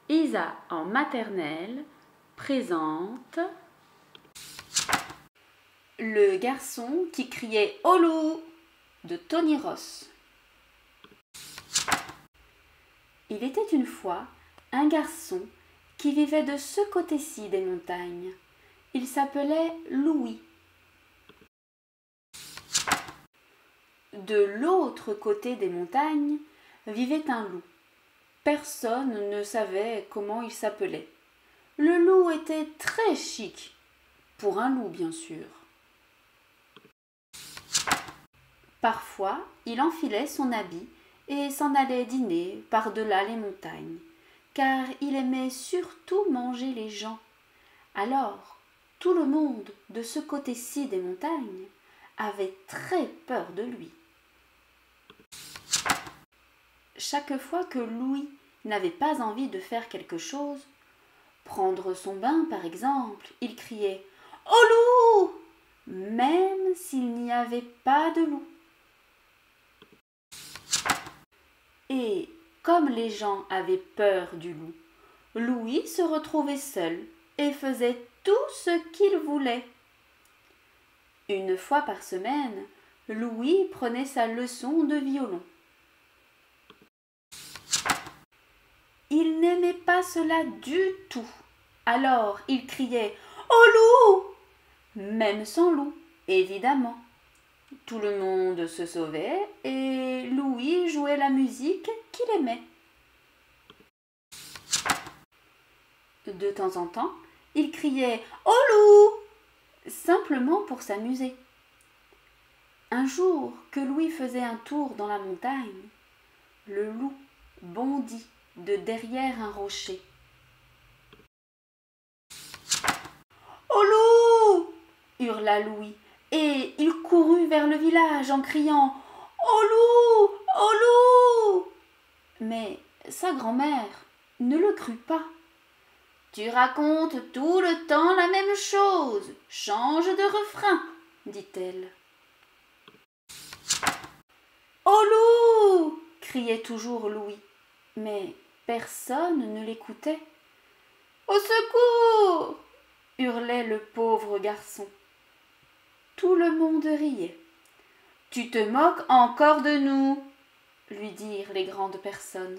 Isa en maternelle présente Le garçon qui criait « Au loup » de Tony Ross. Il était une fois un garçon qui vivait de ce côté-ci des montagnes. Il s'appelait Louis. De l'autre côté des montagnes vivait un loup. Personne ne savait comment il s'appelait. Le loup était très chic, pour un loup bien sûr. Parfois, il enfilait son habit et s'en allait dîner par-delà les montagnes, car il aimait surtout manger les gens. Alors, tout le monde de ce côté-ci des montagnes avait très peur de lui. Chaque fois que Louis n'avait pas envie de faire quelque chose, prendre son bain par exemple, il criait « Au loup !» même s'il n'y avait pas de loup. Et comme les gens avaient peur du loup, Louis se retrouvait seul et faisait tout ce qu'il voulait. Une fois par semaine, Louis prenait sa leçon de violon. Il n'aimait pas cela du tout. Alors il criait « Au loup !» même sans loup, évidemment. Tout le monde se sauvait et Louis jouait la musique qu'il aimait. De temps en temps, il criait « Au loup !» simplement pour s'amuser. Un jour que Louis faisait un tour dans la montagne, le loup bondit de derrière un rocher. « Au loup !» hurla Louis, et il courut vers le village en criant « Au loup ! Au loup !» Mais sa grand-mère ne le crut pas. « Tu racontes tout le temps la même chose, change de refrain, » dit-elle. « Au loup !» criait toujours Louis, mais personne ne l'écoutait. « Au secours !» hurlait le pauvre garçon. Tout le monde riait. « Tu te moques encore de nous !» lui dirent les grandes personnes.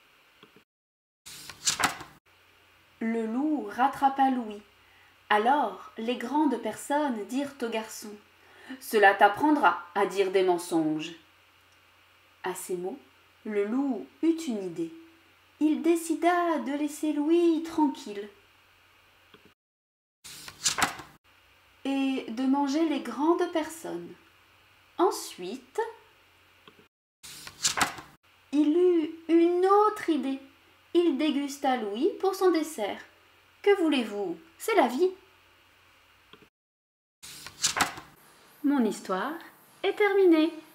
Le loup rattrapa Louis. Alors les grandes personnes dirent au garçon « Cela t'apprendra à dire des mensonges. » À ces mots, le loup eut une idée. Il décida de laisser Louis tranquille et de manger les grandes personnes. Ensuite, il eut une autre idée. Il dégusta Louis pour son dessert. Que voulez-vous? C'est la vie. Mon histoire est terminée.